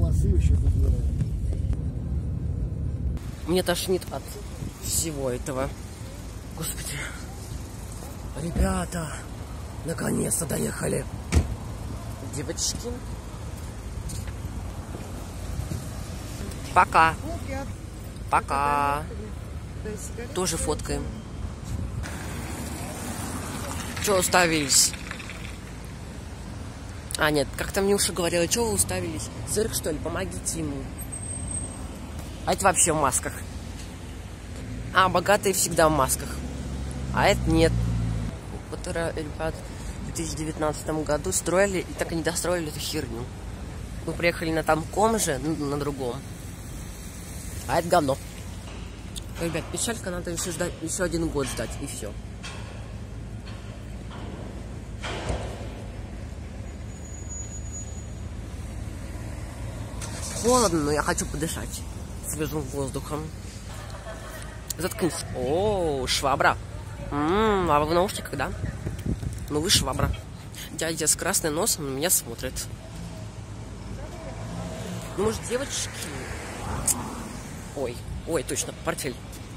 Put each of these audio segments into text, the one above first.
еще другое. Мне тошнит от всего этого. Господи. Ребята, наконец-то доехали. Девочки. Пока. Пока. Тоже фоткаем. Чего уставились? А, нет, как там Нюша говорила, чего вы уставились? Цирк, что ли? Помогите ему. А это вообще в масках. А, богатые всегда в масках. А это нет. Вот, ребят, в 2019 году строили и так и не достроили эту херню. Мы приехали на танком же, на другом. А это говно. Ребят, печалька, надо еще ждать, еще 1 год ждать, и все. Холодно, но я хочу подышать свежим воздухом. Заткнись. О, швабра. А вы в наушниках, да? Ну вы швабра. Дядя с красным носом на меня смотрит. Ну, может, девочки... Ой, точно, портфель.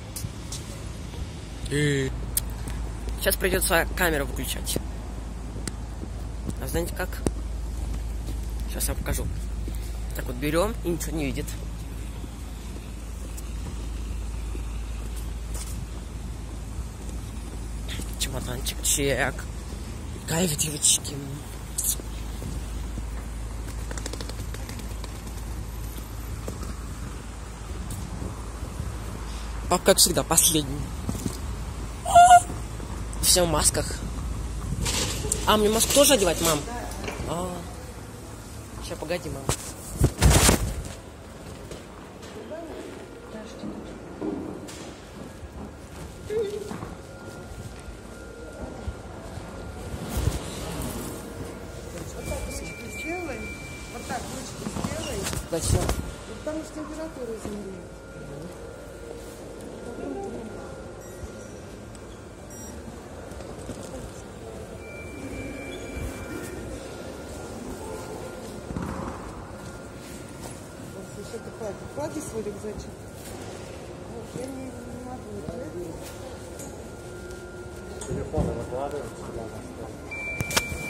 Сейчас придется камеру выключать. А знаете как? Сейчас я покажу. Так вот берем и ничего не видит. Чемоданчик, чек. Кайф, девочки. Папа, как всегда, последний. Все в масках. А, мне маску тоже одевать, мам? Сейчас, погоди, мам. Сделай. Вот так ручки сделай. Зачем? Потому что температура измеряет. Еще такая, клади свой рюкзачек. Вот, я не могу. Телефоны выкладываем сюда на стол.